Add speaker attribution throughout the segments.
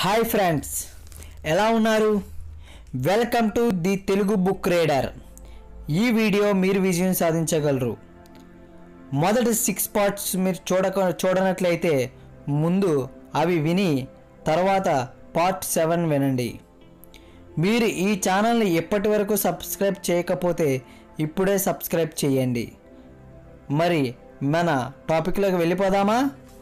Speaker 1: Hi friends, ఎలా ఉన్నారు? Welcome to the Telugu book reader. ఈ వీడియో మీరు విజయం సాధించగలరు. మొదటి 6 పార్ట్స్ మీరు చూడనట్లయితే ముందు అవి విని తర్వాత పార్ట్ 7 వినండి. మీరు ఈ ఛానల్ని ఎప్పటి వరకు సబ్స్క్రైబ్ చేయకపోతే ఇప్పుడే సబ్స్క్రైబ్ చేయండి. మరి మన టాపిక్లోకి వెళ్ళిపోదామా?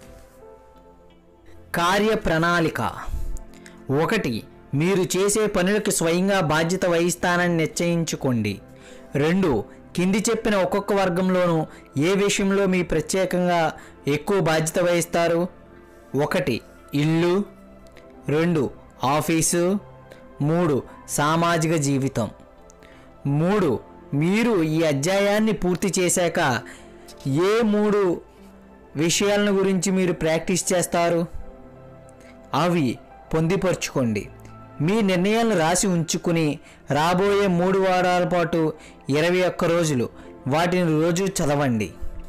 Speaker 1: కార్య ప్రణాళిక. 1. మీరు చేసే పనులకు స్వయంగా బాధ్యత వహిస్తానని నిశ్చయించుకోండి. 2. కింది చెప్పిన ఒక్కొక్క వర్గంలోనూ ఏ విషయంలో మీ ప్రత్యేకంగా ఎక్కువ బాధ్యత వహిస్తారు? 1. ఇల్లు. 2. ఆఫీసు. 3. సామాజిక జీవితం. 3. మీరు ఈ అధ్యాయాన్ని పూర్తి చేశాక ఏ 3 విషయాలను గురించి మీరు ప్రాక్టీస్ చేస్తారు? అవి పొందుపరుచుకోండి. మీ నిర్ణయాలను రాసి ఉంచుకుని రాబోయే 3 వారాల పాటు 21 రోజులు వాటిని రోజు చదవండి.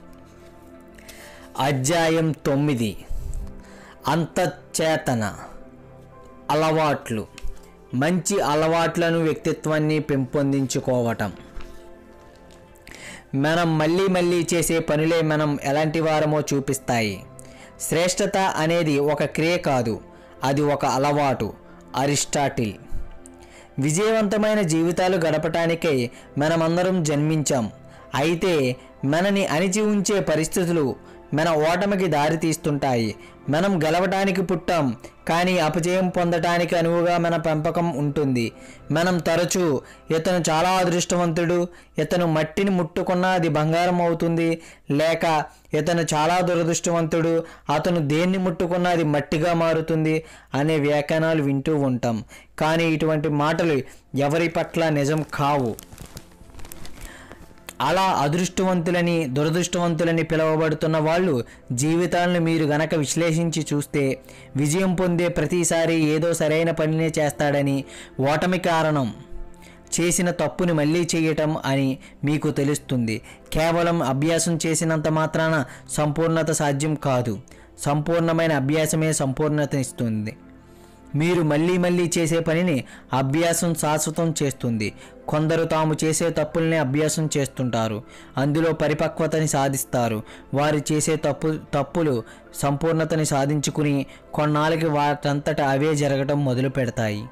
Speaker 1: అధ్యాయం 9. అంతఃచేతన అలవాట్లు. మంచి అలవాట్లను వ్యక్తిత్వాన్ని పెంపొందించుకోవటం. మనం మళ్ళీ చేసే పనులే మనం ఎలాంటి వారమో చూపిస్తాయి. శ్రేష్టత అనేది ఒక క్రియ కాదు, అది ఒక అలవాటు. అరిస్టాటిల్. విజయవంతమైన జీవితాలు గడపటానికై మనమందరం జన్మించాం. అయితే మనని అణిచి ఉంచే పరిస్థితులు మన ఓటమికి దారి తీస్తుంటాయి. మనం గెలవటానికి పుట్టాం, కానీ అపజయం పొందటానికి అనువుగా మన పెంపకం ఉంటుంది. మనం తరచూ ఇతను చాలా అదృష్టవంతుడు, ఇతను మట్టిని ముట్టుకున్నా అది బంగారం అవుతుంది, లేక ఇతను చాలా దురదృష్టవంతుడు, అతను దేన్ని ముట్టుకున్నా అది మట్టిగా మారుతుంది అనే వ్యాఖ్యానాలు వింటూ ఉంటాం. కానీ ఇటువంటి మాటలు ఎవరి పట్ల నిజం కావు. అలా అదృష్టవంతులని దురదృష్టవంతులని పిలువబడుతున్న వాళ్ళు జీవితాలను మీరు గనక విశ్లేషించి చూస్తే విజయం పొందే ప్రతిసారి ఏదో సరైన పనినే చేస్తాడని, ఓటమి కారణం చేసిన తప్పుని మళ్ళీ చేయటం అని మీకు తెలుస్తుంది. కేవలం అభ్యాసం చేసినంత మాత్రాన సంపూర్ణత సాధ్యం కాదు. సంపూర్ణమైన అభ్యాసమే సంపూర్ణతనిస్తుంది. మీరు మళ్ళీ చేసే పనిని అభ్యాసం శాశ్వతం చేస్తుంది. కొందరు తాము చేసే తప్పుల్ని అభ్యాసం చేస్తుంటారు, అందులో పరిపక్వతని సాధిస్తారు. వారు చేసే తప్పులు సంపూర్ణతని సాధించుకుని కొన్నాళ్ళకి వాటంతట అవే జరగటం మొదలు పెడతాయి.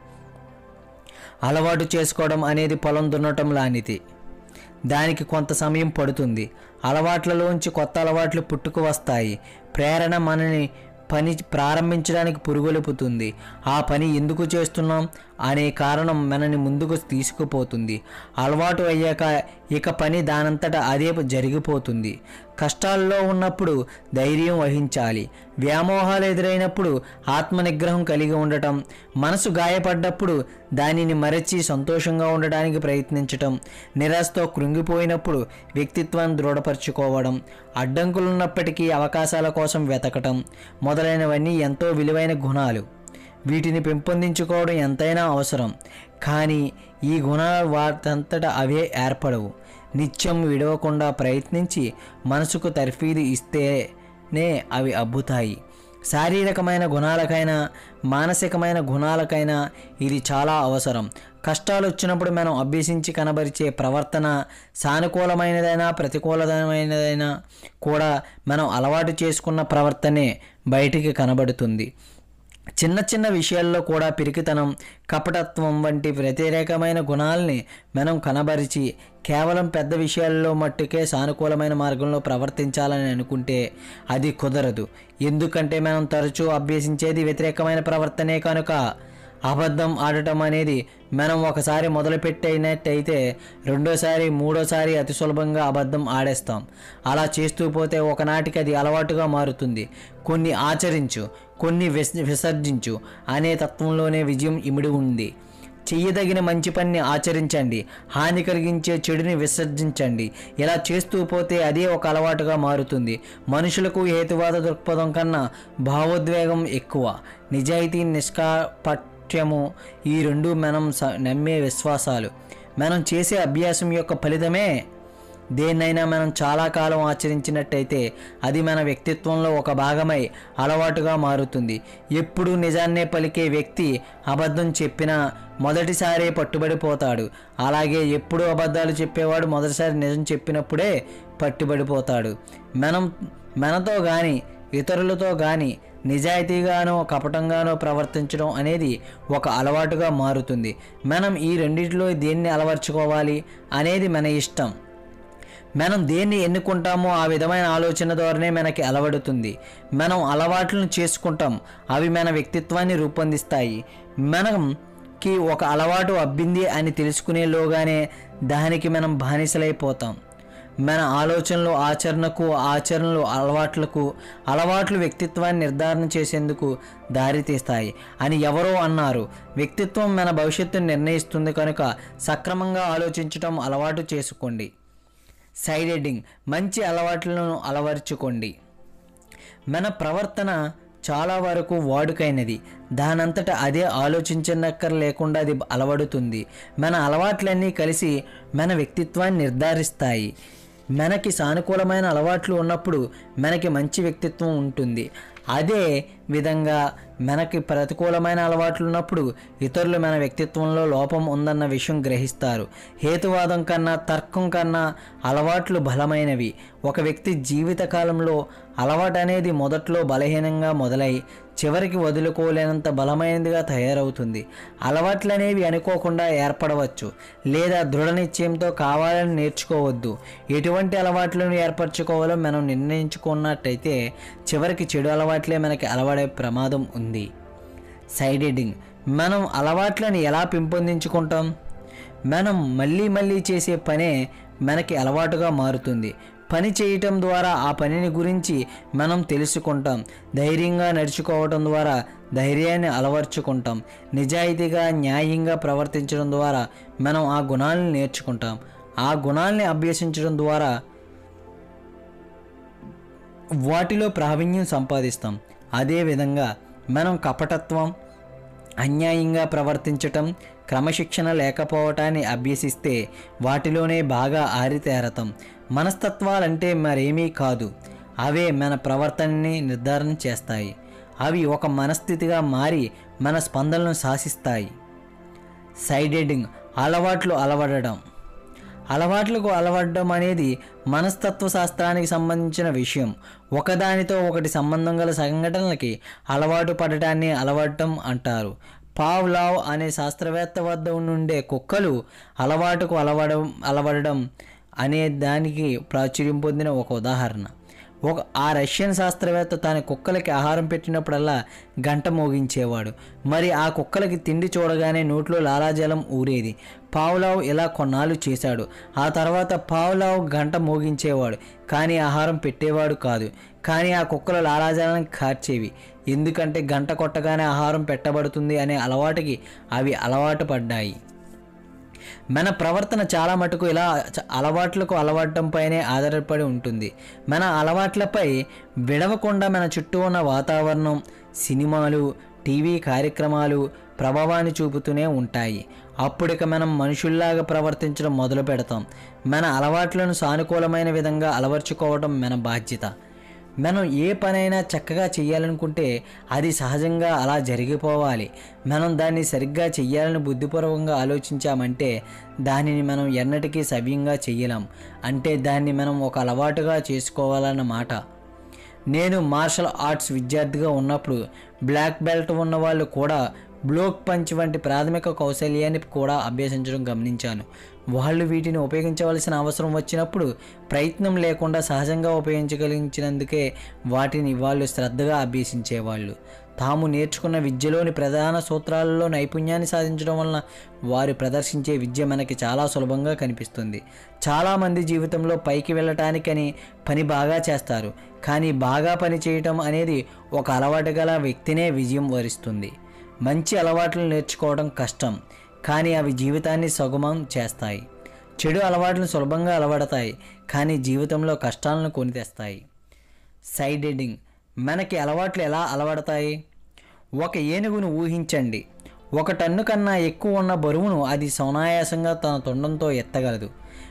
Speaker 1: అలవాటు చేసుకోవడం అనేది పొలం దున్నటం లాంటిది. దానికి కొంత సమయం పడుతుంది. అలవాట్లలోంచి కొత్త అలవాట్లు పుట్టుకు వస్తాయి. ప్రేరణ మనని పని ప్రారంభించడానికి పురుగొలుపుతుంది. ఆ పని ఎందుకు చేస్తున్నాం అనే కారణం మనని ముందుకు తీసుకుపోతుంది. అలవాటు అయ్యాక ఇక పని దానంతటా అదే జరిగిపోతుంది. కష్టాల్లో ఉన్నప్పుడు ధైర్యం వహించాలి. వ్యామోహాలు ఎదురైనప్పుడు ఆత్మనిగ్రహం కలిగి ఉండటం, మనసు గాయపడ్డప్పుడు దానిని మరచి సంతోషంగా ఉండడానికి ప్రయత్నించటం, నిరాశతో కృంగిపోయినప్పుడు వ్యక్తిత్వాన్ని దృఢపరచుకోవడం, అడ్డంకులున్నప్పటికీ అవకాశాల కోసం వెతకటం మొదలైనవన్నీ ఎంతో విలువైన గుణాలు. వీటిని పెంపొందించుకోవడం ఎంతైనా అవసరం. కానీ ఈ గుణాలు వాటంతటా అవే ఏర్పడవు. నిత్యం విడవకుండా ప్రయత్నించి మనసుకు తర్ఫీదు ఇస్తేనే అవి అబ్బుతాయి. శారీరకమైన గుణాలకైనా మానసికమైన గుణాలకైనా ఇది చాలా అవసరం. కష్టాలు వచ్చినప్పుడు మనం అభ్యసించి కనబరిచే ప్రవర్తన సానుకూలమైనదైనా ప్రతికూలమైనదైనా కూడా మనం అలవాటు చేసుకున్న ప్రవర్తనే బయటికి కనబడుతుంది. చిన్న విషయాల్లో కూడా పిరికితనం, కపటత్వం వంటి వ్యతిరేకమైన గుణాలని మనం కనబరిచి కేవలం పెద్ద విషయాల్లో మట్టుకే సానుకూలమైన మార్గంలో ప్రవర్తించాలని అనుకుంటే అది కుదరదు. ఎందుకంటే మనం తరచూ అభ్యసించేది వ్యతిరేకమైన ప్రవర్తనే కనుక. అబద్ధం ఆడటం అనేది మనం ఒకసారి మొదలుపెట్టినట్టయితే రెండోసారి మూడోసారి అతి సులభంగా అబద్ధం ఆడేస్తాం. అలా చేస్తూ పోతే ఒకనాటికి అది అలవాటుగా మారుతుంది. కొన్ని ఆచరించు, కొన్ని విసర్జించు అనే తత్వంలోనే విజయం ఇమిడి ఉంది. చెయ్యదగిన మంచి పనిని ఆచరించండి, హాని కలిగించే చెడుని విసర్జించండి. ఇలా చేస్తూ పోతే అదే ఒక అలవాటుగా మారుతుంది. మనుషులకు హేతువాద దృక్పథం కన్నా భావోద్వేగం ఎక్కువ. నిజాయితీ, నిష్కాపట్యము ఈ రెండు మనం నమ్మే విశ్వాసాలు. మనం చేసే అభ్యాసం యొక్క ఫలితమే దేన్నైనా మనం చాలా కాలం ఆచరించినట్టయితే అది మన వ్యక్తిత్వంలో ఒక భాగమై అలవాటుగా మారుతుంది. ఎప్పుడూ నిజాన్నే పలికే వ్యక్తి అబద్ధం చెప్పినా మొదటిసారే పట్టుబడిపోతాడు. అలాగే ఎప్పుడూ అబద్ధాలు చెప్పేవాడు మొదటిసారి నిజం చెప్పినప్పుడే పట్టుబడిపోతాడు. మనతో కానీ ఇతరులతో కానీ నిజాయితీగానో కపటంగానో ప్రవర్తించడం అనేది ఒక అలవాటుగా మారుతుంది. మనం ఈ రెండింటిలో దేన్ని అలవర్చుకోవాలి అనేది మన ఇష్టం. మనం దేన్ని ఎన్నుకుంటామో ఆ విధమైన ఆలోచన ద్వారానే మనకి అలవడుతుంది. మనం అలవాట్లను చేసుకుంటాం, అవి మన వ్యక్తిత్వాన్ని రూపొందిస్తాయి. మనకి ఒక అలవాటు అబ్బింది అని తెలుసుకునేలోగానే దానికి మనం బానిసలైపోతాం. మన ఆలోచనలు ఆచరణకు, ఆచరణలు అలవాట్లు వ్యక్తిత్వాన్ని నిర్ధారణ చేసేందుకు దారితీస్తాయి అని ఎవరో అన్నారు. వ్యక్తిత్వం మన భవిష్యత్తును నిర్ణయిస్తుంది కనుక సక్రమంగా ఆలోచించడం అలవాటు చేసుకోండి. సైడ్ హెడ్డింగ్: మంచి అలవాట్లను అలవర్చుకోండి. మన ప్రవర్తన చాలా వరకు వాడుకైనది. దానంతట అదే ఆలోచించనక్కర్లేకుండా అది అలవడుతుంది. మన అలవాట్లన్నీ కలిసి మన వ్యక్తిత్వాన్ని నిర్ధారిస్తాయి. మనకి సానుకూలమైన అలవాట్లు ఉన్నప్పుడు మనకి మంచి వ్యక్తిత్వం ఉంటుంది. అదే విధంగా మనకి ప్రతికూలమైన అలవాట్లు ఉన్నప్పుడు ఇతరులు మన వ్యక్తిత్వంలో లోపం ఉందన్న విషయం గ్రహిస్తారు. హేతువాదం కన్నా తర్కం కన్నా అలవాట్లు బలమైనవి. ఒక వ్యక్తి జీవితకాలంలో అలవాటు అనేది మొదట్లో బలహీనంగా మొదలై చివరికి వదులుకోలేనంత బలమైనదిగా తయారవుతుంది. అలవాట్లు అనేవి అనుకోకుండా ఏర్పడవచ్చు లేదా దృఢ నిశ్చయంతో కావాలని నేర్చుకోవద్దు. ఎటువంటి అలవాట్లను ఏర్పరచుకోవాలో మనం నిర్ణయించుకున్నట్టయితే చివరికి చెడు అలవాట్లే మనకి అలవాడే ప్రమాదం ఉంది. సైడ్ హెడ్డింగ్: మనం అలవాట్లను ఎలా పెంపొందించుకుంటాం? మనం మళ్ళీ చేసే పనే మనకి అలవాటుగా మారుతుంది. పని చేయటం ద్వారా ఆ పనిని గురించి మనం తెలుసుకుంటాం. ధైర్యంగా నడుచుకోవటం ద్వారా ధైర్యాన్ని అలవర్చుకుంటాం. నిజాయితీగా న్యాయంగా ప్రవర్తించడం ద్వారా మనం ఆ గుణాలను నేర్చుకుంటాం. ఆ గుణాలని అభ్యసించడం ద్వారా వాటిలో ప్రావీణ్యం సంపాదిస్తాం. అదేవిధంగా మనం కపటత్వం, అన్యాయంగా ప్రవర్తించటం, క్రమశిక్షణ లేకపోవటాన్ని అభ్యసిస్తే వాటిలోనే బాగా ఆరితేరతాం. మనస్తత్వాలంటే మరేమీ కాదు, అవే మన ప్రవర్తనని నిర్ధారణ చేస్తాయి. అవి ఒక మనస్థితిగా మారి మన స్పందనలను శాసిస్తాయి. సైడ్ హెడ్డింగ్: అలవాట్లకు అలవడడం అనేది మనస్తత్వ శాస్త్రానికి సంబంధించిన విషయం. ఒకదానితో ఒకటి సంబంధం గల సంఘటనలకి అలవాటు పడటాన్ని అలవడటం అంటారు. పావ్లావ్ అనే శాస్త్రవేత్త వద్ద నుండే కుక్కలు అలవాటుకు అలవడడం అనే దానికి ప్రాచుర్యం పొందిన ఒక ఉదాహరణ. ఆ రష్యన్ శాస్త్రవేత్త తన కుక్కలకి ఆహారం పెట్టినప్పుడల్లా గంట మోగించేవాడు. మరి ఆ కుక్కలకి తిండి చూడగానే నోట్లో లాలాజలం ఊరేది. పావ్లావ్ ఇలా కొన్నాళ్ళు చేశాడు. ఆ తర్వాత పావ్లావ్ గంట మోగించేవాడు కానీ ఆహారం పెట్టేవాడు కాదు. కానీ ఆ కుక్కలు లాలాజలం కార్చేవి. ఎందుకంటే గంట కొట్టగానే ఆహారం పెట్టబడుతుంది అనే అలవాటుకి అవి అలవాటు పడ్డాయి. మన ప్రవర్తన చాలా మటుకు ఇలా అలవాట్లకు అలవడటంపైనే ఆధారపడి ఉంటుంది. మన అలవాట్లపై విడవకుండా మన చుట్టూ ఉన్న వాతావరణం, సినిమాలు, టీవీ కార్యక్రమాలు ప్రభావాన్ని చూపుతూనే ఉంటాయి. అప్పుడిక మనం మనుషుల్లాగా ప్రవర్తించడం మొదలు పెడతాం. మన అలవాట్లను సానుకూలమైన విధంగా అలవర్చుకోవడం మన బాధ్యత. మనం ఏ పనైనా చక్కగా చెయ్యాలనుకుంటే అది సహజంగా అలా జరిగిపోవాలి. మనం దాన్ని సరిగ్గా చెయ్యాలని బుద్ధిపూర్వకంగా ఆలోచించామంటే దానిని మనం ఎన్నటికీ సవ్యంగా చెయ్యలేం. అంటే దాన్ని మనం ఒక అలవాటుగా చేసుకోవాలన్నమాట. నేను మార్షల్ ఆర్ట్స్ విద్యార్థిగా ఉన్నప్పుడు బ్లాక్ బెల్ట్ ఉన్న వాళ్ళు కూడా బ్లోక్ పంచ్ వంటి ప్రాథమిక కౌశల్యాన్ని కూడా అభ్యసించడం గమనించాను. వాళ్ళు వీటిని ఉపయోగించవలసిన అవసరం వచ్చినప్పుడు ప్రయత్నం లేకుండా సహజంగా ఉపయోగించగలిగినందుకే వాటిని వాళ్ళు శ్రద్ధగా అభ్యసించేవాళ్ళు. తాము నేర్చుకున్న విద్యలోని ప్రధాన సూత్రాలలో నైపుణ్యాన్ని సాధించడం వలన వారు ప్రదర్శించే విద్య మనకి చాలా సులభంగా కనిపిస్తుంది. చాలామంది జీవితంలో పైకి వెళ్ళటానికని పని బాగా చేస్తారు, కానీ బాగా పని చేయటం అనేది ఒక అలవాటు గల వ్యక్తినే విజయం వరిస్తుంది. మంచి అలవాట్లు నేర్చుకోవడం కష్టం, కానీ అవి జీవితాన్ని సుగమం చేస్తాయి. చెడు అలవాట్లు సులభంగా అలవడతాయి, కానీ జీవితంలో కష్టాలను కొని తెస్తాయి. సైడ్ హెడ్డింగ్: మనకి అలవాట్లు ఎలా అలవడతాయి? ఒక ఏనుగును ఊహించండి. 1 టన్ను కన్నా ఎక్కువ ఉన్న బరువును అది సునాయాసంగా తన తొండంతో ఎత్తగలదు.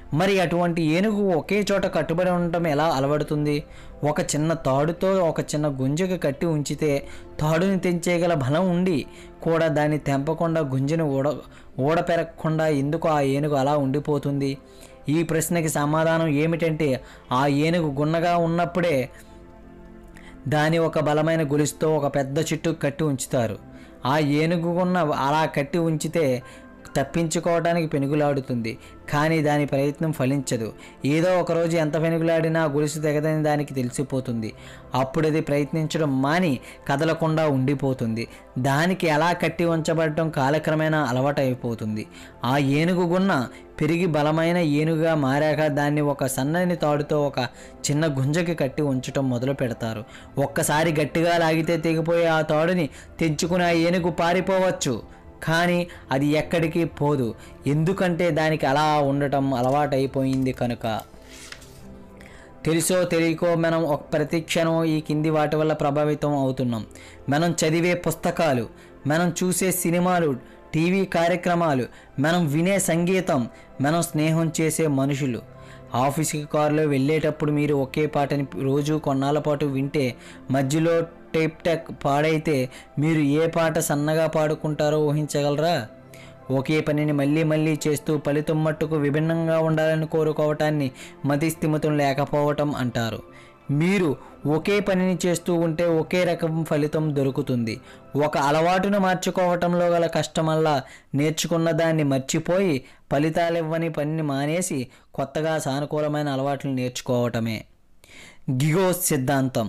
Speaker 1: మరి అటువంటి ఏనుగు ఒకే చోట కట్టుబడి ఉండటం ఎలా అలవడుతుంది? ఒక చిన్న తాడుతో ఒక చిన్న గుంజకు కట్టి ఉంచితే తాడుని తెంచేయగల బలం ఉండి కూడా దాన్ని తెంపకుండా గుంజను ఊడపెరగకుండా ఎందుకు ఆ ఏనుగు అలా ఉండిపోతుంది? ఈ ప్రశ్నకి సమాధానం ఏమిటంటే, ఆ ఏనుగు గున్నగా ఉన్నప్పుడే దాని ఒక బలమైన గొలుసుతో ఒక పెద్ద చెట్టు కట్టి ఉంచుతారు. ఆ ఏనుగు అలా కట్టి ఉంచితే తప్పించుకోవడానికి పెనుగులాడుతుంది, కానీ దాని ప్రయత్నం ఫలించదు. ఏదో ఒకరోజు ఎంత పెనుగులాడినా గొలుసు తెగదని దానికి తెలిసిపోతుంది. అప్పుడు అది ప్రయత్నించడం మాని కదలకుండా ఉండిపోతుంది. దానికి అలా కట్టి ఉంచబడటం కాలక్రమేణా అలవాటు అయిపోతుంది. ఆ ఏనుగు పెరిగి బలమైన ఏనుగుగా మారాక దాన్ని ఒక సన్నని తాడుతో ఒక చిన్న గుంజకి కట్టి ఉంచటం మొదలు పెడతారు. ఒక్కసారి గట్టిగా లాగితే తెగిపోయే ఆ తాడుని తెంచుకుని ఆ ఏనుగు పారిపోవచ్చు, కానీ అది ఎక్కడికి పోదు. ఎందుకంటే దానికి అలా ఉండటం అలవాటైపోయింది కనుక. తెలుసో తెలియకో మనం ప్రతి క్షణం ఈ కింది వాటి వల్ల ప్రభావితం అవుతున్నాం. మనం చదివే పుస్తకాలు, మనం చూసే సినిమాలు, టీవీ కార్యక్రమాలు, మనం వినే సంగీతం, మనం స్నేహం చేసే మనుషులు. ఆఫీస్కి కారులో వెళ్ళేటప్పుడు మీరు ఒకే పాటని రోజు కొన్నాళ్ళ పాటు వింటే మధ్యలో టేప్ టెక్ పాడైతే మీరు ఏ పాట సన్నగా పాడుకుంటారో ఊహించగలరా? ఒకే పనిని మళ్ళీ మళ్ళీ చేస్తూ ఫలితం మట్టుకు విభిన్నంగా ఉండాలని కోరుకోవటాన్ని మతిస్థిమితం లేకపోవటం అంటారు. మీరు ఒకే పనిని చేస్తూ ఉంటే ఒకే రకం ఫలితం దొరుకుతుంది. ఒక అలవాటును మార్చుకోవటంలో గల కష్టమల్లా నేర్చుకున్న దాన్ని మర్చిపోయి ఫలితాలివ్వని పనిని మానేసి కొత్తగా సానుకూలమైన అలవాట్లు నేర్చుకోవటమే. గిగో సిద్ధాంతం.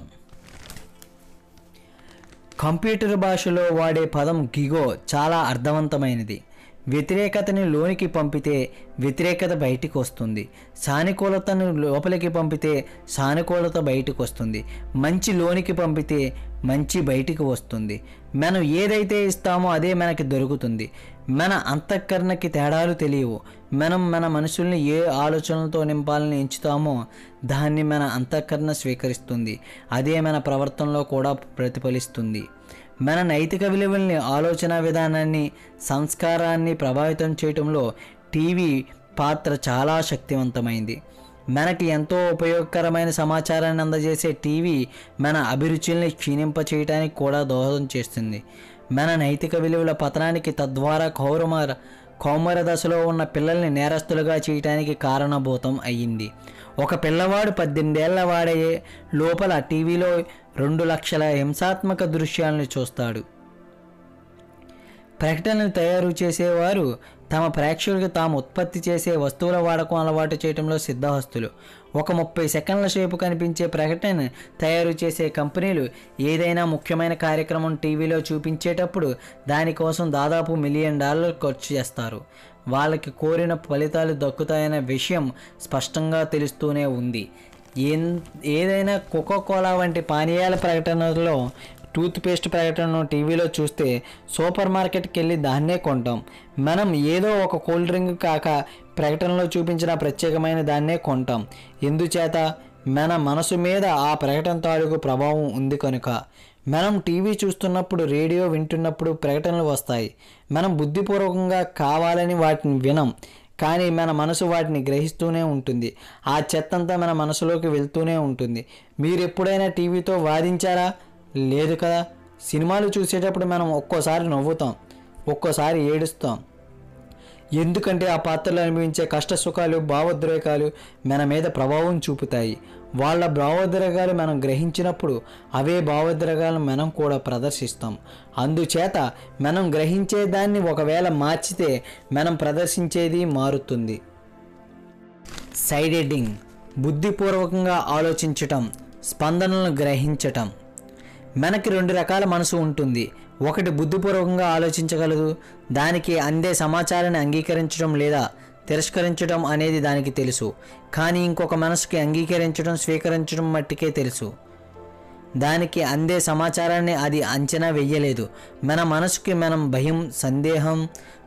Speaker 1: కంప్యూటర్ భాషలో వాడే పదం గిగో చాలా అర్థవంతమైనది. వ్యతిరేకతని లోనికి పంపితే వ్యతిరేకత బయటికి వస్తుంది, సానుకూలతను లోపలికి పంపితే సానుకూలత బయటకు వస్తుంది, మంచి లోనికి పంపితే మంచి బయటికి వస్తుంది. మనం ఏదైతే ఇస్తామో అదే మనకి దొరుకుతుంది. మన అంతఃకరణకి తేడాలు తెలియవు. మనం మన మనసుల్ని ఏ ఆలోచనలతో నింపాలని ఎంచుతామో దాన్ని మన అంతఃకరణ స్వీకరిస్తుంది. అదే మన ప్రవర్తనలో కూడా ప్రతిఫలిస్తుంది. మన నైతిక విలువల్ని, ఆలోచన విధానాన్ని, సంస్కారాన్ని ప్రభావితం చేయటంలో టీవీ పాత్ర చాలా శక్తివంతమైంది. మనకి ఎంతో ఉపయోగకరమైన సమాచారాన్ని అందజేసే టీవీ మన అభిరుచుల్ని క్షీణింపచేయడానికి కూడా దోహదం చేస్తుంది. మన నైతిక విలువల పతనానికి, తద్వారా కౌమార దశలో ఉన్న పిల్లల్ని నేరస్తులుగా చేయటానికి కారణభూతం అయ్యింది. ఒక పిల్లవాడు 18 ఏళ్ల వాడే లోపల టీవీలో 2 లక్షల హింసాత్మక దృశ్యాలను చూస్తాడు. ప్రకటనలు తయారు చేసేవారు తమ ప్రేక్షకులకు తాము ఉత్పత్తి చేసే వస్తువుల వాడకం అలవాటు చేయడంలో సిద్ధహస్తులు. ఒక 30 సెకండ్ల సేపు కనిపించే ప్రకటన తయారు చేసే కంపెనీలు ఏదైనా ముఖ్యమైన కార్యక్రమం టీవీలో చూపించేటప్పుడు దానికోసం దాదాపు $1 మిలియన్ ఖర్చు చేస్తారు. వాళ్ళకి కోరిన ఫలితాలు దక్కుతాయన్న విషయం స్పష్టంగా తెలుస్తూనే ఉంది. ఏదైనా కోకోకోలా వంటి పానీయాల ప్రకటనలో టూత్పేస్ట్ ప్రకటనను టీవీలో చూస్తే సూపర్ మార్కెట్కి వెళ్ళి దాన్నే కొంటాం. మనం ఏదో ఒక కూల్ డ్రింక్ కాక ప్రకటనలో చూపించిన ప్రత్యేకమైన దాన్నే కొంటాం. ఎందుచేత? మన మనసు మీద ఆ ప్రకటన తాలూకు ప్రభావం ఉంది కనుక. మనం టీవీ చూస్తున్నప్పుడు, రేడియో వింటున్నప్పుడు ప్రకటనలు వస్తాయి. మనం బుద్ధిపూర్వకంగా కావాలని వాటిని వినం, కానీ మన మనసు వాటిని గ్రహిస్తూనే ఉంటుంది. ఆ చెత్తంతా మన మనసులోకి వెళ్తూనే ఉంటుంది. మీరు ఎప్పుడైనా టీవీతో వాదించారా? లేదు కదా. సినిమాలు చూసేటప్పుడు మనం ఒక్కోసారి నవ్వుతాం, ఒక్కోసారి ఏడుస్తాం. ఎందుకంటే ఆ పాత్రలు అనుభవించే కష్ట సుఖాలు, భావోద్రేకాలు మన మీద ప్రభావం చూపుతాయి. వాళ్ళ భావోద్రేకాలు మనం గ్రహించినప్పుడు అవే భావోద్రేకాలను మనం కూడా ప్రదర్శిస్తాం. అందుచేత మనం గ్రహించే దాన్ని ఒకవేళ మార్చితే మనం ప్రదర్శించేది మారుతుంది. Side heading. బుద్ధిపూర్వకంగా ఆలోచించటం, స్పందనలను గ్రహించటం. మనకి 2 రకాల మనసు ఉంటుంది. ఒకటి బుద్ధిపూర్వకంగా ఆలోచించగలదు, దానికి అందే సమాచారాన్ని అంగీకరించడం లేదా తిరస్కరించడం అనేది దానికి తెలుసు. కానీ ఇంకొక మనసుకి అంగీకరించడం, స్వీకరించడం మట్టికే తెలుసు. దానికి అందే సమాచారాన్ని అది అంచనా వెయ్యలేదు. మన మనసుకి మనం భయం, సందేహం,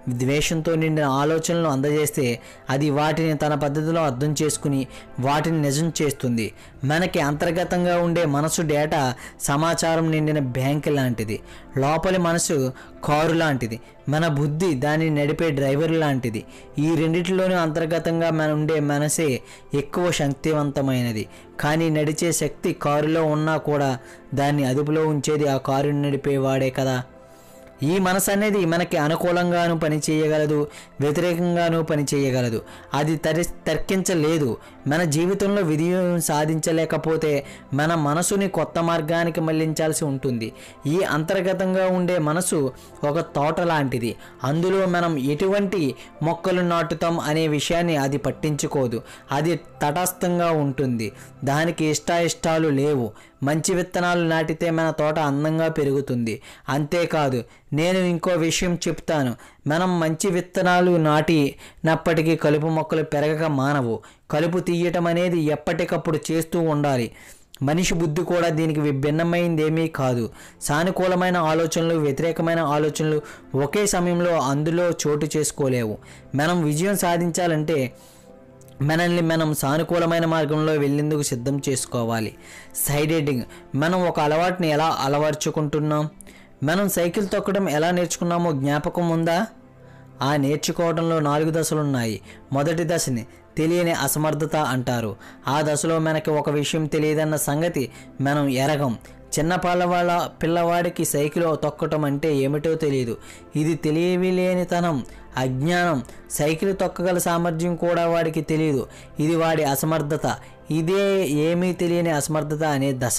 Speaker 1: ద్వేషంతో నిండిన ఆలోచనలు అందజేస్తే అది వాటిని తన పద్ధతిలో అర్థం చేసుకుని వాటిని నిజం చేస్తుంది. మనకి అంతర్గతంగా ఉండే మనసు డేటా సమాచారం నిండిన బ్యాంక్ లాంటిది. లోపలి మనసు కారు లాంటిది, మన బుద్ధి దాన్ని నడిపే డ్రైవర్ లాంటిది. ఈ రెండిటిలోనూ అంతర్గతంగా ఉండే మనసే ఎక్కువ శక్తివంతమైనది. కానీ నడిచే శక్తి కారులో ఉన్నా కూడా దాన్ని అదుపులో ఉంచేది ఆ కారుని నడిపేవాడే కదా. ఈ మనసు అనేది మనకి అనుకూలంగానూ పనిచేయగలదు, వ్యతిరేకంగానూ పనిచేయగలదు. అది తర్కించలేదు. మన జీవితంలో విజయం సాధించలేకపోతే మన మనసుని కొత్త మార్గానికి మళ్లించాల్సి ఉంటుంది. ఈ అంతర్గతంగా ఉండే మనసు ఒక తోట లాంటిది. అందులో మనం ఎటువంటి మొక్కలు నాటుతాం అనే విషయాన్ని అది పట్టించుకోదు. అది తటస్థంగా ఉంటుంది. దానికి ఇష్టాయిష్టాలు లేవు. మంచి విత్తనాలు నాటితే మన తోట అందంగా పెరుగుతుంది. అంతేకాదు, నేను ఇంకో విషయం చెప్తాను. మనం మంచి విత్తనాలు నాటినప్పటికీ కలుపు మొక్కలు పెరగక మానవు. కలుపు తీయటం అనేది ఎప్పటికప్పుడు చేస్తూ ఉండాలి. మనిషి బుద్ధి కూడా దీనికి భిన్నమైందేమీ కాదు. సానుకూలమైన ఆలోచనలు, వ్యతిరేకమైన ఆలోచనలు ఒకే సమయంలో అందులో చోటు చేసుకోలేవు. మనం విజయం సాధించాలంటే మనల్ని మనం సానుకూలమైన మార్గంలో వెళ్ళేందుకు సిద్ధం చేసుకోవాలి. Side heading. మనం ఒక అలవాటుని ఎలా అలవర్చుకుంటున్నాం? మనం సైకిల్ తొక్కడం ఎలా నేర్చుకున్నామో జ్ఞాపకం ఉందా? ఆ నేర్చుకోవడంలో 4 దశలున్నాయి. మొదటి దశని తెలియని అసమర్థత అంటారు. ఆ దశలో మనకి ఒక విషయం తెలియదన్న సంగతి మనం ఎరగం. చిన్న పిల్లవాడికి సైకిల్ తొక్కటం అంటే ఏమిటో తెలియదు. ఇది తెలియలేనితనం, అజ్ఞానం. సైకిల్ తొక్కగల సామర్థ్యం కూడా వాడికి తెలియదు. ఇది వాడి అసమర్థత. ఇదే ఏమీ తెలియని అసమర్థత అనే దశ.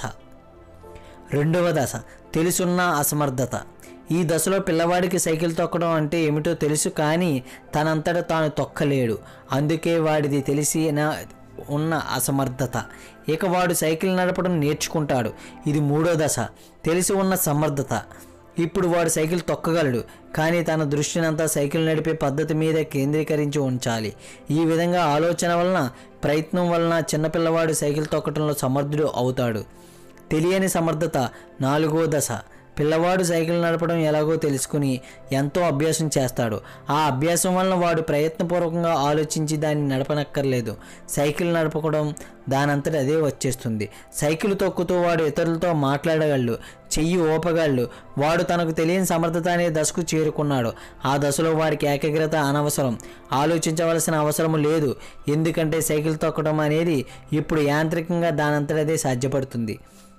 Speaker 1: రెండవ దశ తెలుసున్న అసమర్థత. ఈ దశలో పిల్లవాడికి సైకిల్ తొక్కడం అంటే ఏమిటో తెలుసు, కానీ తనంతట తాను తొక్కలేడు. అందుకే వాడిది తెలిసిన ఉన్న అసమర్థత. ఇక వాడు సైకిల్ నడపడం నేర్చుకుంటాడు. ఇది మూడో దశ తెలిసి ఉన్న సమర్థత. ఇప్పుడు వాడు సైకిల్ తొక్కగలడు, కానీ తన దృష్టినంతా సైకిల్ నడిపే పద్ధతి మీద కేంద్రీకరించి ఉంచాలి. ఈ విధంగా ఆలోచన వలన, ప్రయత్నం వలన చిన్నపిల్లవాడు సైకిల్ తొక్కడంలో సమర్థుడు అవుతాడు. తెలియని సమర్థత నాలుగో దశ. పిల్లవాడు సైకిల్ నడపడం ఎలాగో తెలుసుకుని ఎంతో అభ్యాసం చేస్తాడు. ఆ అభ్యాసం వలన వాడు ప్రయత్నపూర్వకంగా ఆలోచించి దాన్ని నడపనక్కర్లేదు. సైకిల్ నడపడం దానంతట అదే వచ్చేస్తుంది. సైకిల్ తొక్కుతూ వాడు ఇతరులతో మాట్లాడగలడు, చెయ్యి ఊపగలడు. వాడు తనకు తెలియని సమర్థత అనే దశకు చేరుకున్నాడు. ఆ దశలో వాడికి ఏకాగ్రత అనవసరం, ఆలోచించవలసిన అవసరం లేదు. ఎందుకంటే సైకిల్ తొక్కడం అనేది ఇప్పుడు యాంత్రికంగా దానంతట అదే సాధ్యపడుతుంది.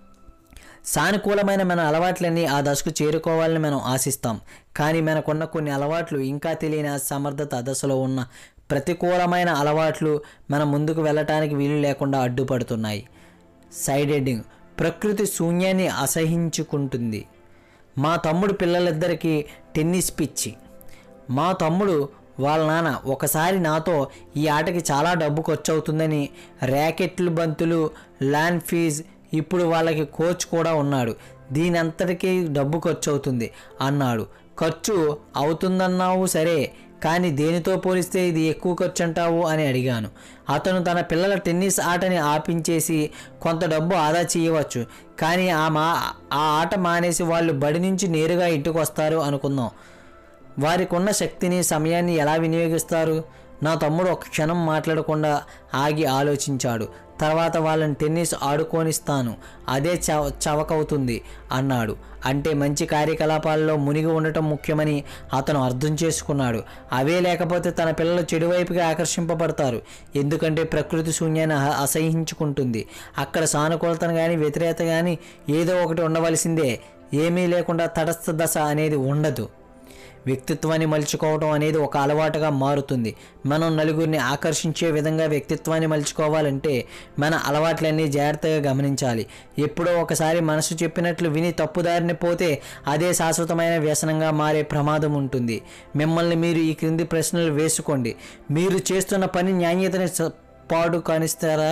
Speaker 1: సానుకూలమైన మన అలవాట్లన్నీ ఆ దశకు చేరుకోవాలని మనం ఆశిస్తాం. కానీ మనకున్న కొన్ని అలవాట్లు ఇంకా తెలియని సమర్థత దశలో ఉన్న ప్రతికూలమైన అలవాట్లు మన ముందుకు వెళ్ళటానికి వీలు లేకుండా అడ్డుపడుతున్నాయి. Side heading. ప్రకృతి శూన్యాన్ని అసహించుకుంటుంది. మా తమ్ముడు పిల్లలిద్దరికీ టెన్నిస్ పిచ్చి. మా తమ్ముడు వాళ్ళ నాన్న ఒకసారి నాతో ఈ ఆటకి చాలా డబ్బు ఖర్చు అవుతుందని, ర్యాకెట్లు, బంతులు, ల్యాండ్ ఫీజ్, ఇప్పుడు వాళ్ళకి కోచ్ కూడా ఉన్నాడు, దీని అంతటికీ డబ్బు ఖర్చు అవుతుంది అన్నాడు. ఖర్చు అవుతుందన్నావు సరే, కానీ దేనితో పోలిస్తే ఇది ఎక్కువ ఖర్చు అంటావు అని అడిగాను. అతను తన పిల్లల టెన్నిస్ ఆటని ఆపించేసి కొంత డబ్బు ఆదా చేయవచ్చు, కానీ ఆ ఆట మానేసి వాళ్ళు బడి నుంచి నేరుగా ఇంటికి వస్తారు అనుకుందాం. వారికి ఉన్న శక్తిని, సమయాన్ని ఎలా వినియోగిస్తారు? నా తమ్ముడు ఒక క్షణం మాట్లాడకుండా ఆగి ఆలోచించాడు. తర్వాత వాళ్ళని టెన్నిస్ ఆడుకోనిస్తాను, అదే చవకవుతుంది అన్నాడు. అంటే మంచి కార్యకలాపాల్లో మునిగి ఉండటం ముఖ్యమని అతను అర్థం చేసుకున్నాడు. అవే లేకపోతే తన పిల్లలు చెడువైపుగా ఆకర్షింపబడతారు. ఎందుకంటే ప్రకృతి శూన్యాన్ని అసహించుకుంటుంది. అక్కడ సానుకూలతను కానీ వ్యతిరేకత కానీ ఏదో ఒకటి ఉండవలసిందే. ఏమీ లేకుండా తటస్థ దశ అనేది ఉండదు. వ్యక్తిత్వాన్ని మలుచుకోవడం అనేది ఒక అలవాటుగా మారుతుంది. మనం నలుగురిని ఆకర్షించే విధంగా వ్యక్తిత్వాన్ని మలుచుకోవాలంటే మన అలవాట్లన్నీ జాగ్రత్తగా గమనించాలి. ఎప్పుడో ఒకసారి మనసు చెప్పినట్లు విని తప్పుదారిని పోతే అదే శాశ్వతమైన వ్యసనంగా మారే ప్రమాదం ఉంటుంది. మిమ్మల్ని మీరు ఈ క్రింది ప్రశ్నలు వేసుకోండి. మీరు చేస్తున్న పని నాణ్యతని పాడు కానిస్తారా?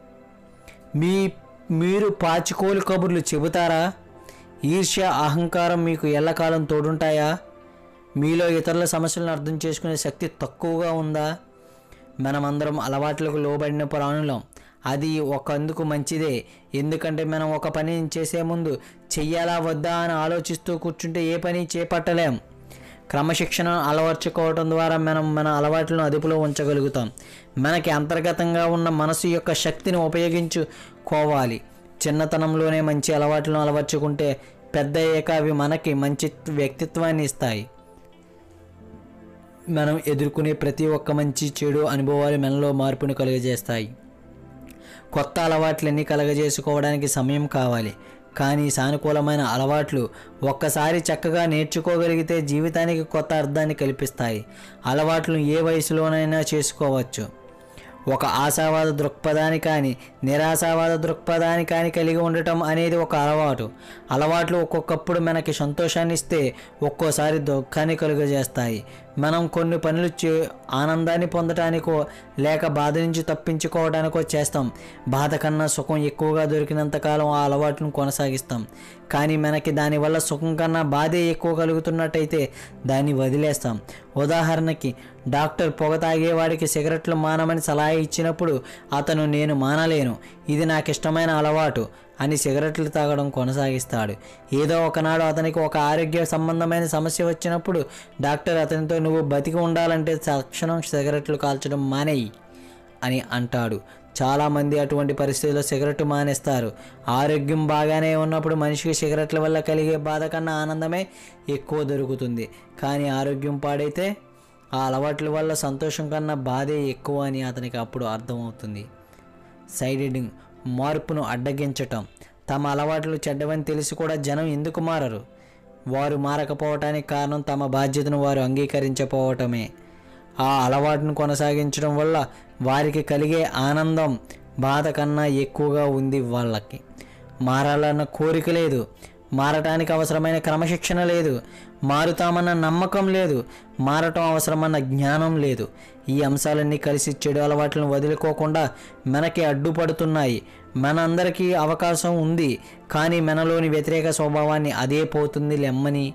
Speaker 1: మీరు పాచికోలు కబుర్లు చెబుతారా? ఈర్ష్య, అహంకారం మీకు ఎల్లకాలం తోడుంటాయా? మీలో ఇతరుల సమస్యలను అర్థం చేసుకునే శక్తి తక్కువగా ఉందా? మనమందరం అలవాట్లకు లోబడిన ప్రాణులం. అది ఒకందుకు మంచిదే. ఎందుకంటే మనం ఒక పని చేసే ముందు చెయ్యాలా వద్దా అని ఆలోచిస్తూ కూర్చుంటే ఏ పని చేపట్టలేం. క్రమశిక్షణను అలవర్చుకోవడం ద్వారా మనం మన అలవాట్లను అదుపులో ఉంచగలుగుతాం. మనకి అంతర్గతంగా ఉన్న మనసు యొక్క శక్తిని ఉపయోగించుకోవాలి. చిన్నతనంలోనే మంచి అలవాట్లను అలవర్చుకుంటే పెద్ద అయ్యాక అవి మనకి మంచి వ్యక్తిత్వాన్ని ఇస్తాయి. మనం ఎదుర్కొనే ప్రతి ఒక్క మంచి చెడు అనుభవాలు మనలో మార్పును కలుగజేస్తాయి. కొత్త అలవాట్లన్నీ కలుగజేసుకోవడానికి సమయం కావాలి, కానీ సానుకూలమైన అలవాట్లు ఒక్కసారి చక్కగా నేర్చుకోగలిగితే జీవితానికి కొత్త అర్థాన్ని కల్పిస్తాయి. అలవాట్లను ఏ వయసులోనైనా చేసుకోవచ్చు. ఒక ఆశావాద దృక్పథాన్ని కానీ నిరాశావాద దృక్పథాన్ని కానీ కలిగి ఉండటం అనేది ఒక అలవాటు. అలవాట్లు ఒక్కొక్కప్పుడు మనకి సంతోషాన్ని ఇస్తే ఒక్కోసారి దుఃఖాన్ని కలుగజేస్తాయి. మనం కొన్ని పనులు ఆనందాన్ని పొందటానికో లేక బాధ నుంచి తప్పించుకోవడానికో చేస్తాం. బాధ కన్నా సుఖం ఎక్కువగా దొరికినంతకాలం ఆ అలవాటును కొనసాగిస్తాం. కానీ మనకి దానివల్ల సుఖం కన్నా బాధే ఎక్కువ కలుగుతున్నట్టయితే దాన్ని వదిలేస్తాం. ఉదాహరణకి డాక్టర్ పొగ తాగేవాడికి సిగరెట్లు మానమని సలహా ఇచ్చినప్పుడు అతను నేను మానలేను, ఇది నాకు ఇష్టమైన అలవాటు అని సిగరెట్లు తాగడం కొనసాగిస్తాడు. ఏదో ఒకనాడు అతనికి ఒక ఆరోగ్య సంబంధమైన సమస్య వచ్చినప్పుడు డాక్టర్ అతనితో నువ్వు బతికి ఉండాలంటే తక్షణం సిగరెట్లు కాల్చడం మానేయి అని అంటాడు. చాలామంది అటువంటి పరిస్థితుల్లో సిగరెట్ మానేస్తారు. ఆరోగ్యం బాగానే ఉన్నప్పుడు మనిషికి సిగరెట్ల వల్ల కలిగే బాధ కన్నా ఆనందమే ఎక్కువ దొరుకుతుంది. కానీ ఆరోగ్యం పాడైతే ఆ అలవాట్ల వల్ల సంతోషం కన్నా బాధే ఎక్కువ అని అతనికి అప్పుడు అర్థమవుతుంది. సైడెడింగ్, మార్పును అడ్డగించటం. తమ అలవాట్లు చెడ్డవని తెలిసి కూడా జనం ఎందుకు మారరు? వారు మారకపోవటానికి కారణం తమ బాధ్యతను వారు అంగీకరించకపోవటమే. ఆ అలవాటును కొనసాగించడం వల్ల వారికి కలిగే ఆనందం బాధ కన్నా ఎక్కువగా ఉంది. వాళ్ళకి మారాలన్న కోరిక లేదు, మారటానికి అవసరమైన క్రమశిక్షణ లేదు, మారుతామన్న నమ్మకం లేదు, మారటం అవసరమన్న జ్ఞానం లేదు. ఈ అంశాలన్నీ కలిసి చెడు అలవాట్లను వదులుకోకుండా మనకి అడ్డుపడుతున్నాయి. మనందరికీ అవకాశం ఉంది, కానీ మనలోని వ్యతిరేక స్వభావాన్ని అదే పోతుంది లెమ్మని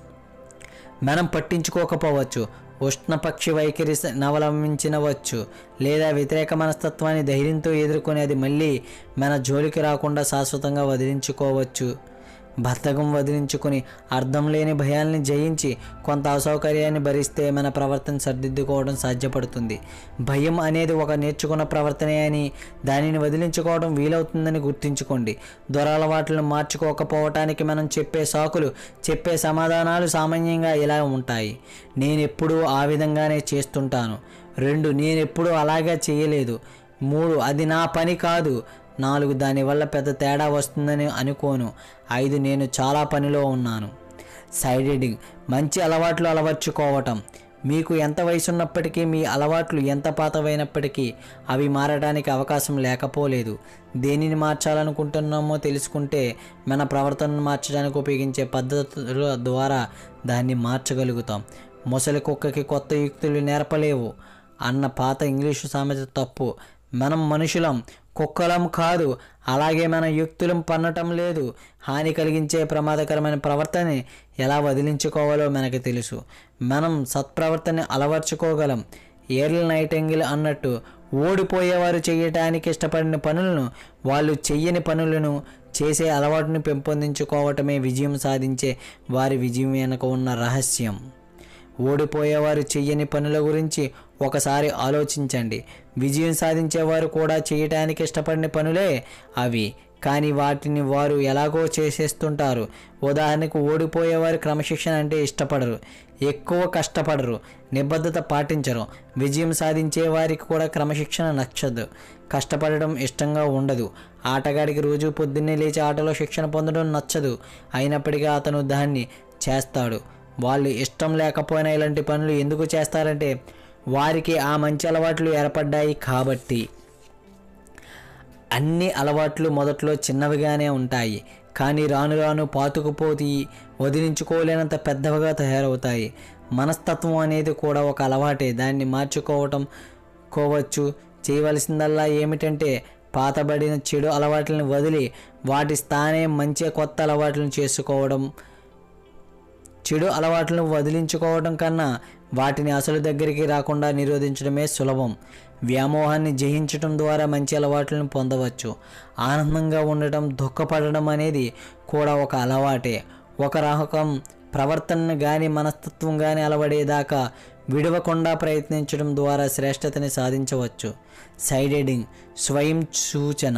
Speaker 1: మనం పట్టించుకోకపోవచ్చు. ఉష్ణపక్షి వైఖరి అవలంబించవచ్చు, లేదా వ్యతిరేక మనస్తత్వాన్ని ధైర్యంతో ఎదుర్కొని అది మళ్ళీ మన జోలికి రాకుండా శాశ్వతంగా వదిలించుకోవచ్చు. బద్ధకం వదిలించుకొని అర్థం లేని భయాల్ని జయించి కొంత అసౌకర్యాన్ని భరిస్తే మన ప్రవర్తన సర్దిద్దుకోవడం సాధ్యపడుతుంది. భయం అనేది ఒక నేర్చుకున్న ప్రవర్తనే అని దానిని వదిలించుకోవడం వీలవుతుందని గుర్తుంచుకోండి. దురలవాట్లను మార్చుకోకపోవటానికి మనం చెప్పే సాకులు, చెప్పే సమాధానాలు సామాన్యంగా ఇలా ఉంటాయి: నేనెప్పుడూ ఆ విధంగానే చేస్తుంటాను. 2 నేనెప్పుడూ అలాగే చేయలేదు. 3 అది నా పని కాదు. 4 దానివల్ల పెద్ద తేడా వస్తుందని అనుకోను. 5 నేను చాలా పనిలో ఉన్నాను. సైడెడింగ్, మంచి అలవాట్లు అలవర్చుకోవటం. మీకు ఎంత వయసున్నప్పటికీ, మీ అలవాట్లు ఎంత పాతవైనప్పటికీ అవి మారడానికి అవకాశం లేకపోలేదు. దేనిని మార్చాలనుకుంటున్నామో తెలుసుకుంటే మన ప్రవర్తనను మార్చడానికి ఉపయోగించే పద్ధతుల ద్వారా దాన్ని మార్చగలుగుతాం. ముసలి కుక్కకి కొత్త యుక్తులు నేర్పలేవు అన్న పాత ఇంగ్లీషు సామెత తప్పు. మనం మనుషులం, కుక్కలం కాదు. అలాగే మన యుక్తులం పన్నటం లేదు. హాని కలిగించే ప్రమాదకరమైన ప్రవర్తనని ఎలా వదిలించుకోవాలో మనకు తెలుసు. మనం సత్ప్రవర్తనని అలవర్చుకోగలం. ఎర్ల్ నైటింగేల్ అన్నట్టు ఓడిపోయేవారు చేయటానికి ఇష్టపడిన పనులను, వాళ్ళు చెయ్యని పనులను చేసే అలవాటును పెంపొందించుకోవటమే విజయం సాధించే వారి విజయం వెనుక ఉన్న రహస్యం. ఓడిపోయేవారు చెయ్యని పనుల గురించి ఒకసారి ఆలోచించండి. విజయం సాధించేవారు కూడా చేయటానికి ఇష్టపడిన పనులే అవి, కానీ వాటిని వారు ఎలాగో చేసేస్తుంటారు. ఉదాహరణకు, ఓడిపోయేవారు క్రమశిక్షణ అంటే ఇష్టపడరు, ఎక్కువ కష్టపడరు, నిబద్ధత పాటించరు. విజయం సాధించే వారికి కూడా క్రమశిక్షణ నచ్చదు, కష్టపడడం ఇష్టంగా ఉండదు. ఆటగాడికి రోజు పొద్దున్నే లేచి ఆటలో శిక్షణ పొందడం నచ్చదు, అయినప్పటికీ అతను దాన్ని చేస్తాడు. వాళ్ళు ఇష్టం లేకపోయినా ఇలాంటి పనులు ఎందుకు చేస్తారంటే వారికి ఆ మంచి అలవాట్లు ఏర్పడ్డాయి కాబట్టి. అన్ని అలవాట్లు మొదట్లో చిన్నవిగానే ఉంటాయి, కానీ రాను రాను పాతుకుపోయి వదిలించుకోలేనంత పెద్దవిగా తయారవుతాయి. మనస్తత్వం అనేది కూడా ఒక అలవాటే, దాన్ని మార్చుకోవచ్చు. చేయవలసిందల్లా ఏమిటంటే పాతబడిన చెడు అలవాట్లను వదిలి వాటి స్థానే మంచి కొత్త అలవాట్లను చేసుకోవడం. చెడు అలవాట్లను వదిలించుకోవడం కన్నా వాటిని అసలు దగ్గరికి రాకుండా నిరోధించడమే సులభం. వ్యామోహాన్ని జయించడం ద్వారా మంచి అలవాట్లను పొందవచ్చు. ఆనందంగా ఉండటం, దుఃఖపడడం అనేది కూడా ఒక అలవాటే. ఒక రకం ప్రవర్తనను కానీ మనస్తత్వం కానీ అలవడేదాకా విడవకుండా ప్రయత్నించడం ద్వారా శ్రేష్టతని సాధించవచ్చు. సైడ్ హెడ్డింగ్ స్వయం సూచన.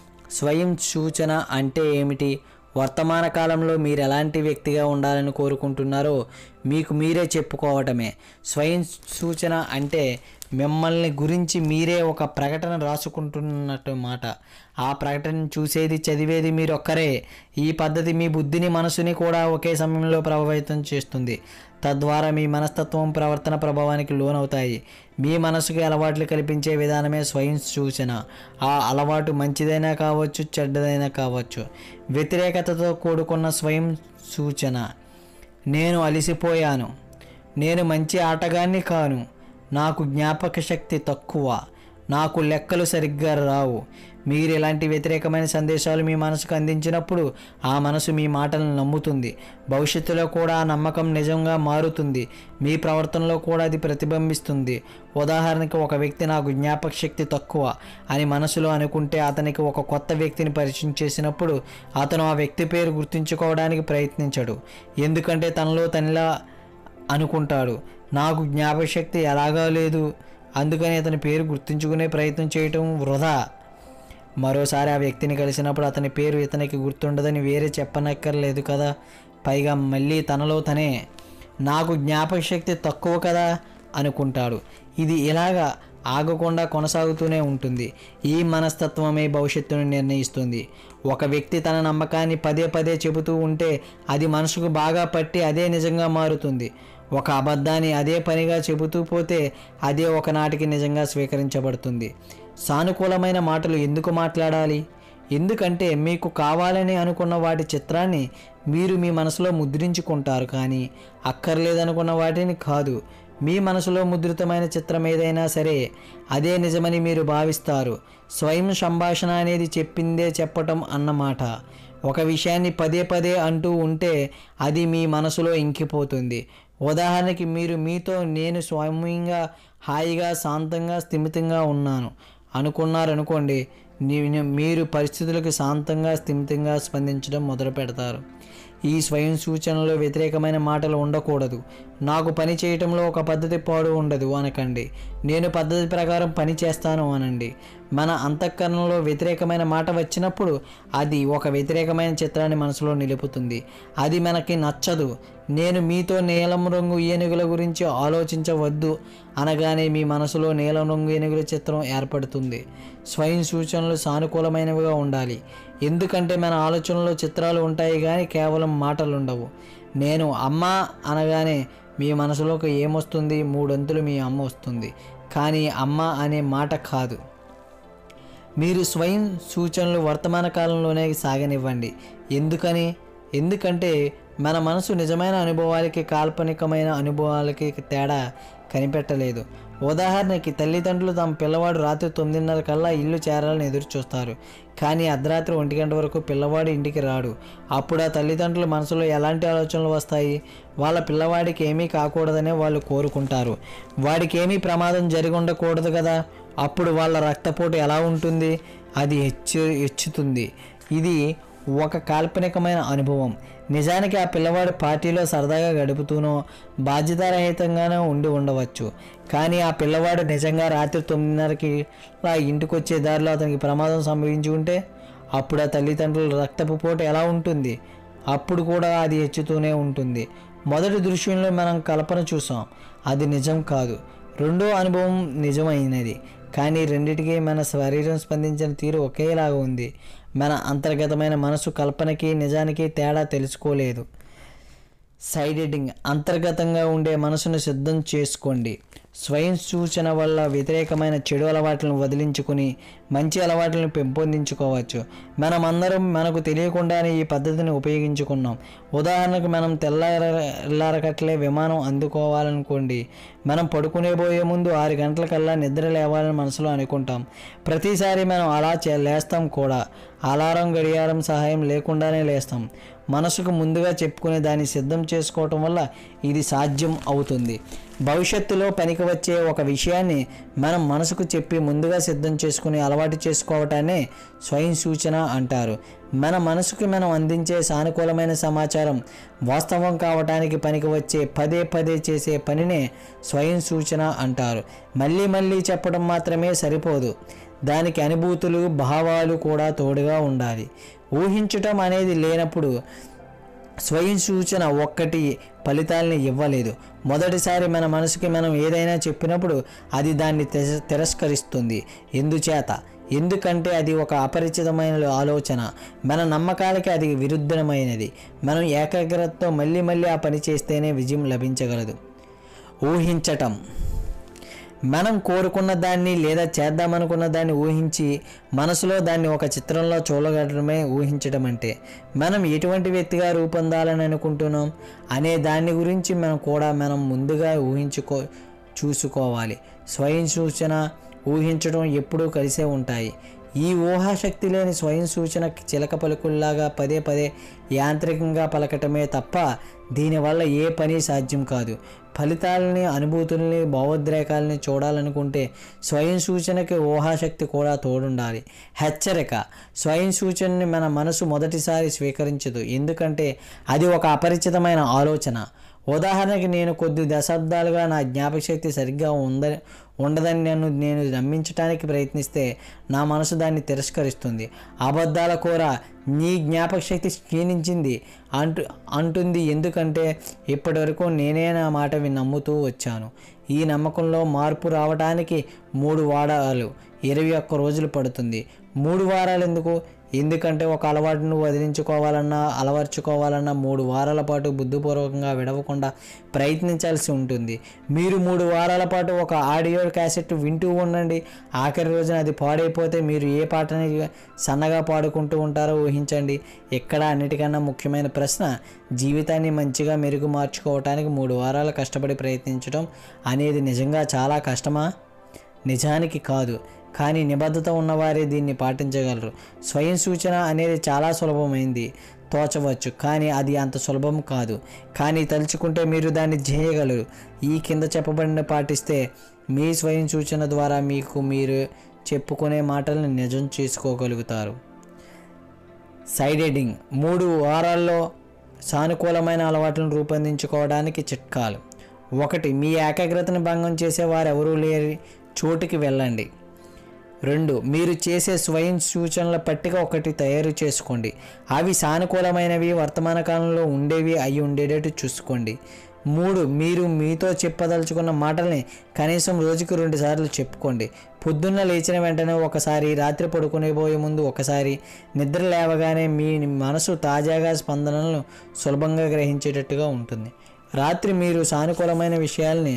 Speaker 1: స్వయం సూచన అంటే ఏమిటి? వర్తమాన కాలంలో మీరు ఎలాంటి వ్యక్తిగా ఉండాలని కోరుకుంటున్నారో మీకు మీరే చెప్పుకోవటమే. స్వయం సూచన అంటే మిమ్మల్ని గురించి మీరే ఒక ప్రకటన రాసుకుంటున్నట్టు మాట. ఆ ప్రకటన చూసేది చదివేది మీరొక్కరే. ఈ పద్ధతి మీ బుద్ధిని మనసుని కూడా ఒకే సమయంలో ప్రభావితం చేస్తుంది. తద్వారా మీ మనస్తత్వం ప్రవర్తన ప్రభావానికి లోనవుతాయి. మీ మనసుకి అలవాట్లు కల్పించే విధానమే స్వయం సూచన. ఆ అలవాటు మంచిదైనా కావచ్చు, చెడ్డదైనా కావచ్చు. వ్యతిరేకతతో కూడుకున్న స్వయం సూచన. నేను అలసిపోయాను, నేను మంచి ఆటగాన్ని కాను, నాకు జ్ఞాపక శక్తి తక్కువ, నాకు లెక్కలు సరిగ్గా రావు. మీరు ఇలాంటి వ్యతిరేకమైన సందేశాలు మీ మనసుకు అందించినప్పుడు ఆ మనసు మీ మాటలను నమ్ముతుంది. భవిష్యత్తులో కూడా ఆ నమ్మకం నిజంగా మారుతుంది. మీ ప్రవర్తనలో కూడా అది ప్రతిబింబిస్తుంది. ఉదాహరణకి, ఒక వ్యక్తి నాకు జ్ఞాపక శక్తి తక్కువ అని మనసులో అనుకుంటే అతనికి ఒక కొత్త వ్యక్తిని పరిచయం చేసినప్పుడు అతను ఆ వ్యక్తి పేరు గుర్తుంచుకోవడానికి ప్రయత్నించడు. ఎందుకంటే తనలో తనలా అనుకుంటాడు, నాకు జ్ఞాపకశక్తి ఎలాగా లేదు, అందుకని అతని పేరు గుర్తుంచుకునే ప్రయత్నం చేయటం వృధా. మరోసారి ఆ వ్యక్తిని కలిసినప్పుడు అతని పేరు ఇతనికి గుర్తుండదని వేరే చెప్పనక్కర్లేదు కదా. పైగా మళ్ళీ తనలో తనే నాకు జ్ఞాపకశక్తి తక్కువ కదా అనుకుంటాడు. ఇది ఇలాగా ఆగకుండా కొనసాగుతూనే ఉంటుంది. ఈ మనస్తత్వమే భవిష్యత్తును నిర్ణయిస్తుంది. ఒక వ్యక్తి తన నమ్మకాన్ని పదే పదే చెబుతూ ఉంటే అది మనసుకు బాగా పట్టి అదే నిజంగా మారుతుంది. ఒక అబద్ధాన్ని అదే పనిగా చెబుతూ పోతే అదే ఒకనాటికి నిజంగా స్వీకరించబడుతుంది. సానుకూలమైన మాటలు ఎందుకు మాట్లాడాలి? ఎందుకంటే మీకు కావాలని అనుకున్న వాటి చిత్రాన్ని మీరు మీ మనసులో ముద్రించుకుంటారు, కానీ అక్కర్లేదనుకున్న వాటిని కాదు. మీ మనసులో ముద్రితమైన చిత్రం ఏదైనా సరే అదే నిజమని మీరు భావిస్తారు. స్వయం సంభాషణ అనేది చెప్పిందే చెప్పటం అన్నమాట. ఒక విషయాన్ని పదే పదే అంటూ ఉంటే అది మీ మనసులో ఇంకిపోతుంది. ఉదాహరణకి, మీరు మీతో నేను స్వయంగా హాయిగా, శాంతంగా, స్థిమితంగా ఉన్నాను అనుకున్నారనుకోండి, మీరు పరిస్థితులకు శాంతంగా, స్థిమితంగా స్పందించడం మొదలు పెడతారు. ఈ స్వయం సూచనలో వ్యతిరేకమైన మాటలు ఉండకూడదు. నాకు పని చేయటంలో ఒక పద్ధతి పాడు ఉండదు అనకండి. నేను పద్ధతి ప్రకారం పని చేస్తాను అనండి. మన అంతఃకరణలో వ్యతిరేకమైన మాట వచ్చినప్పుడు అది ఒక వ్యతిరేకమైన చిత్రాన్ని మనసులో నిలుపుతుంది. అది మనకి నచ్చదు. నేను మీతో నీలం రంగు ఏనుగుల గురించి ఆలోచించవద్దు అనగానే మీ మనసులో నీలం రంగు ఏనుగుల చిత్రం ఏర్పడుతుంది. స్వయం సూచనలు సానుకూలమైనవిగా ఉండాలి. ఎందుకంటే మన ఆలోచనలో చిత్రాలు ఉంటాయి కానీ కేవలం మాటలు ఉండవు. నేను అమ్మ అనగానే మీ మనసులోకి ఏమొస్తుంది? 3 అంతులు మీ అమ్మ వస్తుంది, కానీ అమ్మ అనే మాట కాదు. మీరు స్వయం సూచనలు వర్తమాన కాలంలోనే సాగనివ్వండి. ఎందుకంటే మన మనసు నిజమైన అనుభవాలకి, కాల్పనికమైన అనుభవాలకి తేడా కనిపెట్టలేదు. ఉదాహరణకి, తల్లిదండ్రులు తమ పిల్లవాడు రాత్రి 9:30 కల్లా ఇల్లు చేరాలని ఎదురు చూస్తారు, కానీ అర్ధరాత్రి 1 గంట వరకు పిల్లవాడు ఇంటికి రాడు. అప్పుడు ఆ తల్లిదండ్రుల మనసులో ఎలాంటి ఆలోచనలు వస్తాయి? వాళ్ళ పిల్లవాడికి ఏమీ కాకూడదనే వాళ్ళు కోరుకుంటారు. వాడికి ఏమీ ప్రమాదం జరిగి ఉండకూడదు కదా. అప్పుడు వాళ్ళ రక్తపోటు ఎలా ఉంటుంది? అది హెచ్చుతుంది. ఇది ఒక కాల్పనికమైన అనుభవం. నిజానికి ఆ పిల్లవాడు పార్టీలో సరదాగా గడుపుతూనో బాధ్యతారహితంగానో ఉండవచ్చు. కానీ ఆ పిల్లవాడు నిజంగా రాత్రి 9:30కి ఇంటికి వచ్చే దారిలో అతనికి ప్రమాదం సంభవించి ఉంటే అప్పుడు ఆ తల్లిదండ్రుల రక్తపు పోటు ఎలా ఉంటుంది? అప్పుడు కూడా అది హెచ్చుతూనే ఉంటుంది. మొదటి దృశ్యంలో మనం కల్పన చూసాం, అది నిజం కాదు. రెండో అనుభవం నిజమైనది, కానీ రెండిటికీ మన శరీరం స్పందించిన తీరు ఒకేలాగా ఉంది. మన అంతర్గతమైన మనసు కల్పనకి నిజానికి తేడా తెలుసుకోలేదు. సైడ్ హెడ్డింగ్ అంతర్గతంగా ఉండే మనసును సిద్ధం చేసుకోండి. స్వయం సూచన వల్ల వ్యతిరేకమైన చెడు అలవాట్లను వదిలించుకుని మంచి అలవాట్లను పెంపొందించుకోవచ్చు. మనమందరం మనకు తెలియకుండానే ఈ పద్ధతిని ఉపయోగించుకున్నాం. ఉదాహరణకు, మనం తెల్లారకట్లే విమానం అందుకోవాలనుకోండి. మనం పడుకునేబోయే ముందు 6 గంటలకల్లా నిద్ర లేవాలని మనసులో అనుకుంటాం. ప్రతిసారి మనం అలా లేస్తాం కూడా. అలారం గడియారం సహాయం లేకుండానే లేస్తాం. మనసుకు ముందుగా చెప్పుకునే దాన్ని సిద్ధం చేసుకోవటం వల్ల ఇది సాధ్యం అవుతుంది. భవిష్యత్తులో పనికి వచ్చే ఒక విషయాన్ని మనం మనసుకు చెప్పి ముందుగా సిద్ధం చేసుకుని అలవాటు చేసుకోవటాన్ని స్వయం సూచన అంటారు. మన మనసుకి మనం అందించే సానుకూలమైన సమాచారం వాస్తవం కావటానికి పనికి వచ్చే పదే పదే చేసే పనినే స్వయం సూచన అంటారు. మళ్ళీ మళ్ళీ చెప్పడం మాత్రమే సరిపోదు, దానికి అనుభూతులు, భావాలు కూడా తోడుగా ఉండాలి. ఊహించటం అనేది లేనప్పుడు స్వయం సూచన ఒక్కటి ఫలితాలని ఇవ్వలేదు. మొదటిసారి మన మనసుకి మనం ఏదైనా చెప్పినప్పుడు అది దాన్ని తిరస్కరిస్తుంది. ఎందుకంటే అది ఒక అపరిచితమైన ఆలోచన, మన నమ్మకాలకి అది విరుద్ధమైనది. మనం ఏకాగ్రతతో మళ్ళీ మళ్ళీ ఆ పని చేస్తేనే విజయం లభించగలదు. ఊహించటం, మనం కోరుకున్న దాన్ని లేదా చేద్దామనుకున్న దాన్ని ఊహించి మనసులో దాన్ని ఒక చిత్రంలో చూడగలడమే ఊహించడం అంటే. మనం ఎటువంటి వ్యక్తిగా రూపొందాలని అనుకుంటున్నాం అనే దాని గురించి మనం ముందుగా చూసుకోవాలి. స్వయం సూచన, ఊహించడం ఎప్పుడూ కలిసే ఉంటాయి. ఈ ఊహాశక్తి లేని స్వయం సూచన చిలక పలుకుల్లాగా పదే పదే యాంత్రికంగా పలకటమే తప్ప దీనివల్ల ఏ పని సాధ్యం కాదు. ఫలితాలని, అనుభూతుల్ని, భావోద్రేకాలని చూడాలనుకుంటే స్వయం సూచనకి ఊహాశక్తి కూడా తోడుండాలి. హెచ్చరిక, స్వయం సూచనని మన మనసు మొదటిసారి స్వీకరించదు, ఎందుకంటే అది ఒక అపరిచితమైన ఆలోచన. ఉదాహరణకి, నేను కొద్ది దశాబ్దాలుగా నా జ్ఞాపకశక్తి సరిగ్గా ఉండదని నేను నమ్మించడానికి ప్రయత్నిస్తే నా మనసు దాన్ని తిరస్కరిస్తుంది. అబద్ధాల కూర, నీ జ్ఞాపకశక్తి క్షీణించింది అంటుంది, ఎందుకంటే ఇప్పటివరకు నేనే నా మాట నమ్ముతూ వచ్చాను. ఈ నమ్మకంలో మార్పు రావడానికి 3 వారాలు 21 రోజులు పడుతుంది. 3 వారాలు ఎందుకు? ఎందుకంటే ఒక అలవాటును అలవర్చుకోవాలన్నా 3 వారాల పాటు బుద్ధిపూర్వకంగా విడవకుండా ప్రయత్నించాల్సి ఉంటుంది. మీరు 3 వారాల పాటు ఒక ఆడియో క్యాసెట్ వింటూ ఉండండి. ఆఖరి రోజున అది పాడైపోతే మీరు ఏ పాటని సన్నగా పాడుకుంటూ ఉంటారో ఊహించండి. ఇక్కడ అన్నిటికన్నా ముఖ్యమైన ప్రశ్న, జీవితాన్ని మంచిగా మార్చుకోవటానికి 3 వారాలు కష్టపడి ప్రయత్నించడం అనేది నిజంగా చాలా కష్టమా? నిజానికి కాదు, కానీ నిబద్ధత ఉన్నవారే దీన్ని పాటించగలరు. స్వయం సూచన అనేది చాలా సులభమైంది తోచవచ్చు, కానీ అది అంత సులభం కాదు. కానీ తలుచుకుంటే మీరు దాన్ని చేయగలరు. ఈ కింద చెప్పబడిన పాటిస్తే మీ స్వయం సూచన ద్వారా మీరు చెప్పుకునే మాటలను నిజం చేసుకోగలుగుతారు. సైడ్ హెడ్డింగ్: 3 వారాల్లో సానుకూలమైన అలవాట్లను రూపొందించుకోవడానికి చిట్కాలు. 1. మీ ఏకాగ్రతను భంగం చేసే వారెవరూ లేని చోటుకి వెళ్ళండి. 2. మీరు చేసే స్వయం సూచనల పట్టిక ఒకటి తయారు చేసుకోండి. అవి సానుకూలమైనవి, వర్తమాన కాలంలో ఉండేవి అయి ఉండేటట్టు చూసుకోండి. 3. మీరు మీతో చెప్పదలుచుకున్న మాటల్ని కనీసం రోజుకి 2 సార్లు చెప్పుకోండి. పొద్దున్న లేచిన వెంటనే ఒకసారి, రాత్రి పడుకునేపోయే ముందు ఒకసారి, నిద్ర లేవగానే. మీ మనసు తాజాగా స్పందనలను సులభంగా గ్రహించేటట్టుగా ఉంటుంది. రాత్రి మీరు సానుకూలమైన విషయాల్ని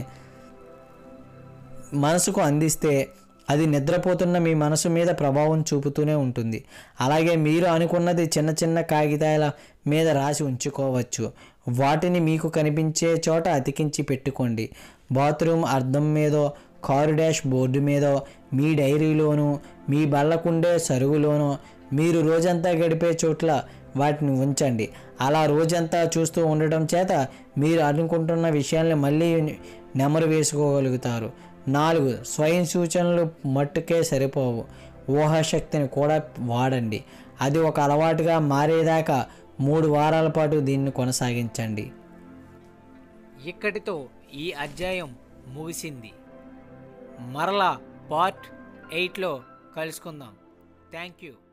Speaker 1: మనసుకు అందిస్తే అది నిద్రపోతున్న మీ మనసు మీద ప్రభావం చూపుతూనే ఉంటుంది. అలాగే మీరు అనుకున్నది చిన్న చిన్న కాగితాల మీద రాసి ఉంచుకోవచ్చు. వాటిని మీకు కనిపించే చోట అతికించి పెట్టుకోండి. బాత్రూమ్ అద్దం మీదో, కారు డాష్ బోర్డు మీదో, మీ డైరీలోనూ, మీ బల్లకుండే సరుగులోనూ, మీరు రోజంతా గడిపే చోట్ల వాటిని ఉంచండి. అలా రోజంతా చూస్తూ ఉండటం చేత మీరు అనుకుంటున్న విషయాల్ని మళ్ళీ నెమరు వేసుకోగలుగుతారు. 4. స్వయం సూచనలు మట్టుకే సరిపోవు, ఊహాశక్తిని కూడా వాడండి. అది ఒక అలవాటుగా మారేదాకా 3 వారాల పాటు దీన్ని కొనసాగించండి.
Speaker 2: ఇక్కడితో ఈ అధ్యాయం ముగిసింది. మరలా పార్ట్ 8లో కలుసుకుందాం. Thank you.